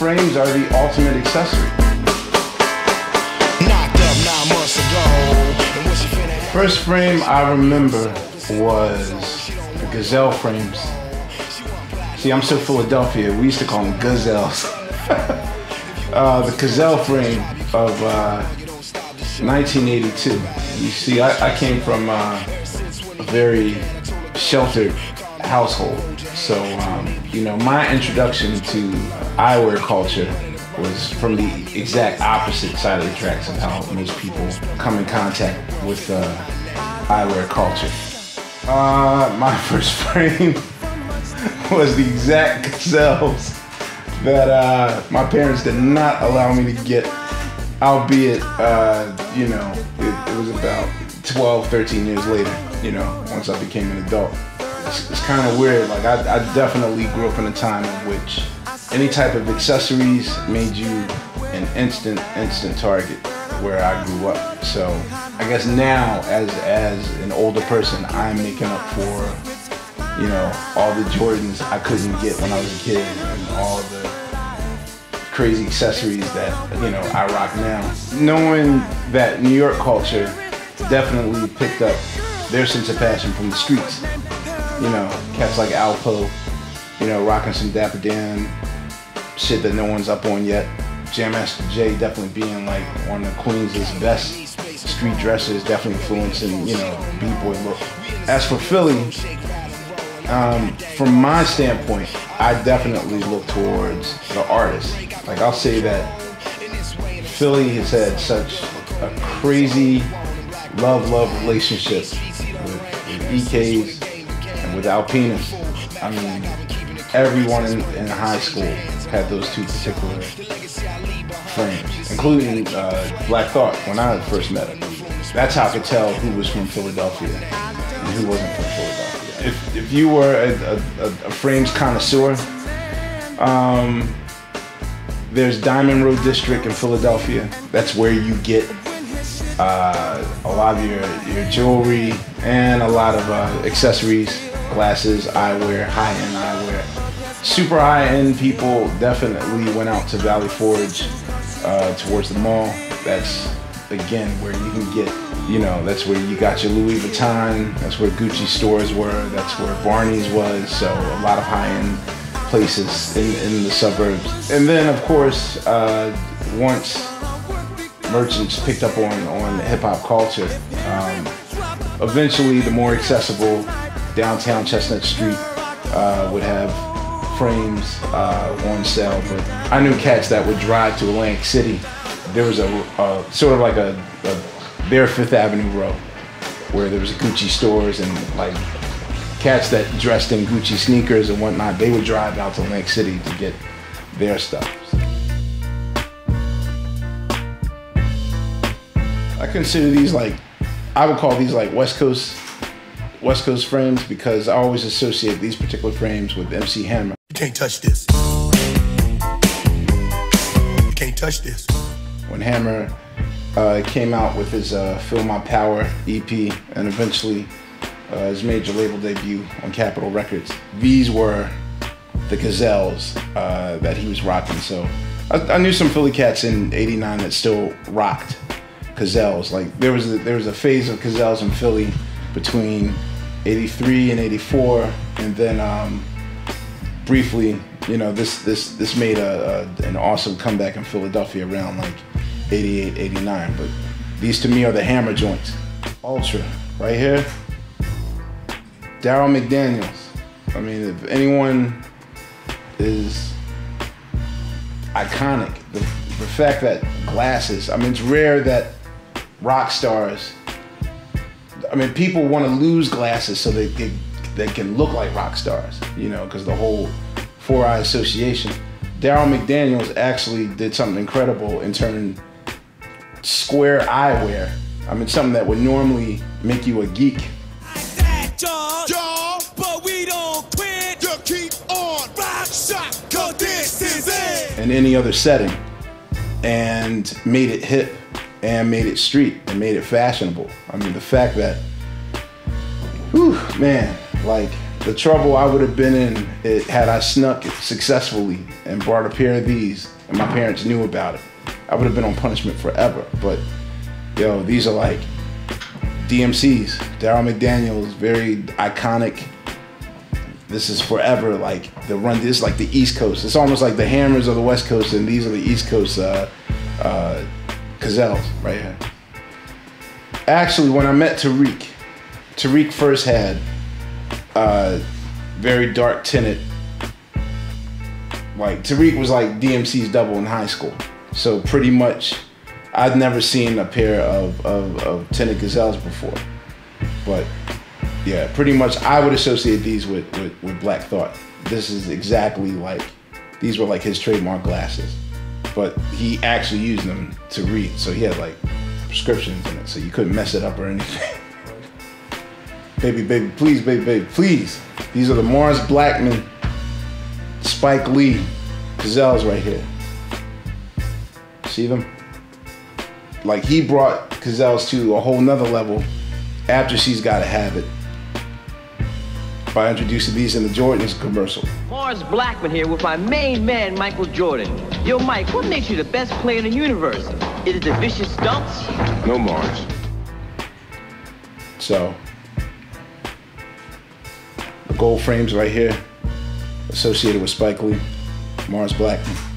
frames are the ultimate accessory. Knocked up 9 months ago. And what she finna have? First frame I remember was the Gazelle frames. See, I'm so Philadelphia, we used to call them gazelles. The Gazelle frame of 1982. You see, I came from a very sheltered household. So, you know, my introduction to eyewear culture was from the exact opposite side of the tracks of how most people come in contact with eyewear culture. My first frame was the exact gazelles that my parents did not allow me to get, albeit, you know, it was about 12, 13 years later, you know, once I became an adult. It's kind of weird. Like, I definitely grew up in a time in which any type of accessories made you an instant target where I grew up. So I guess now, as an older person, I'm making up for, you know, all the Jordans I couldn't get when I was a kid and all the crazy accessories that, you know, I rock now. Knowing that New York culture definitely picked up their sense of passion from the streets. You know, cats like Alpo, you know, rocking some Dapper Dan shit that no one's up on yet. Jam Master Jay definitely being like one of Queens' best street dressers, definitely influencing, you know, B-boy look. As for Philly, from my standpoint, I definitely look towards the artist. Like, I'll say that Philly has had such a crazy love relationship with EKs and with Alpinas. I mean, everyone in high school had those two particular frames, including Black Thought when I first met him. That's how I could tell who was from Philadelphia and who wasn't from Philadelphia. If you were a frames connoisseur, there's Diamond Road District in Philadelphia. That's where you get a lot of your jewelry and a lot of accessories, glasses, eyewear, high-end eyewear. Super high-end people definitely went out to Valley Forge towards the mall. That's, again, where you can get, you know, that's where you got your Louis Vuitton, that's where Gucci stores were, that's where Barney's was, so a lot of high-end places in the suburbs. And then, of course, once merchants picked up on hip-hop culture, eventually the more accessible downtown Chestnut Street would have frames on sale. But I knew cats that would drive to Atlantic City. There was a sort of like their Fifth Avenue row where there was Gucci stores, and like cats that dressed in Gucci sneakers and whatnot, they would drive out to Atlantic City to get their stuff. I consider these like, I would call these like West Coast frames, because I always associate these particular frames with MC Hammer. You can't touch this. You can't touch this. When Hammer came out with his Feel My Power EP and eventually his major label debut on Capitol Records, these were the gazelles that he was rocking. So I knew some Philly cats in '89 that still rocked gazelles. Like there was a phase of gazelles in Philly between '83 and '84, and then briefly, you know, this made an awesome comeback in Philadelphia around like '88, '89. But these to me are the Hammer joints. Ultra, right here. Daryl McDaniels. I mean, if anyone is iconic, the fact that glasses, I mean, it's rare that rock stars, I mean, people want to lose glasses so they can look like rock stars, you know, because the whole four-eye association. Daryl McDaniels actually did something incredible in turning square eyewear, I mean, something that would normally make you a geek. But we don't quit. You keep on rock shot, 'cause this is it. In any other setting, and made it hip and made it street and made it fashionable. I mean, the fact that, whew, man, like The trouble I would have been in had I snuck successfully and brought a pair of these and my parents knew about it. I would have been on punishment forever. But yo, these are like DMCs, Darryl McDaniels, very iconic. This is forever like the run. This is like the East Coast. It's almost like the Hammers of the West Coast, and these are the East Coast Gazelles right here. Actually, when I met Tariq first had very dark tinted. Like Tariq was like DMC's double in high school, so pretty much I'd never seen a pair of tinted Gazelles before, but yeah, pretty much I would associate these with Black Thought. This is exactly like, these were like his trademark glasses, but he actually used them to read, so he had like prescriptions in it, so you couldn't mess it up or anything. Baby, please, baby, please. These are the Mars Blackman, Spike Lee Gazelles right here. See them? Like, he brought Gazelles to a whole nother level after She's Gotta Have It by introducing these in the Jordans commercial. Mars Blackman here with my main man, Michael Jordan. Yo, Mike, what makes you the best player in the universe? Is it the vicious stunts? No, Mars. So, the gold frames right here, associated with Spike Lee, Mars Blackman.